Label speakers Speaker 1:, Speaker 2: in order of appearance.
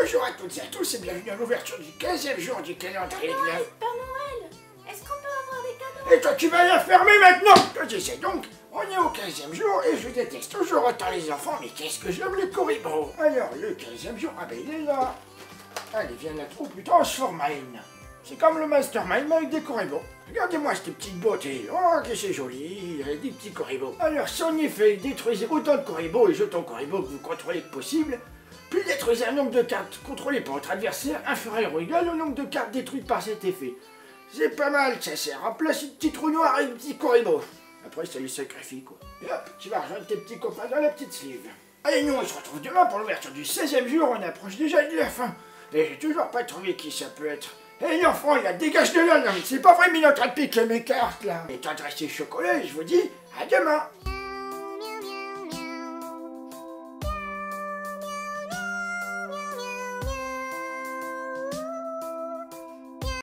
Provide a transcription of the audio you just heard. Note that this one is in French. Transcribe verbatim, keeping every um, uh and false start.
Speaker 1: Bonjour à toutes et à tous et bienvenue à l'ouverture du quinzième jour du calendrier de l'Avent.
Speaker 2: Père Noël, est-ce qu'on peut avoir des cadeaux?
Speaker 1: Et toi tu vas la fermer maintenant. Je disais donc, on est au quinzième jour et je déteste toujours autant les enfants, mais qu'est-ce que j'aime les coribos. Alors le quinzième jour, ah ben il est là. Allez viens là, ou plutôt Transformine. C'est comme le Mastermind mais avec des coribos. Regardez-moi cette petite beauté, oh que c'est joli, avec des petits coribos. Alors si en effet détruisez autant de coribos et jetons coribos que vous contrôlez que possible, puis détruisez un nombre de cartes contrôlées par votre adversaire inférieur ou égal au nombre de cartes détruites par cet effet. C'est pas mal, ça sert à placer une petite trou noir avec un petit corribo. Après ça les sacrifie quoi. Et hop, tu vas rejoindre tes petits copains dans la petite sleeve. Allez nous on se retrouve demain pour l'ouverture du seizième jour, on approche déjà de la fin. Et j'ai toujours pas trouvé qui ça peut être. Hé l'enfant, il a dégage de là, non mais c'est pas vrai, mais il est en train de piquer mes cartes là. Et t'as dressé chocolat et je vous dis à demain.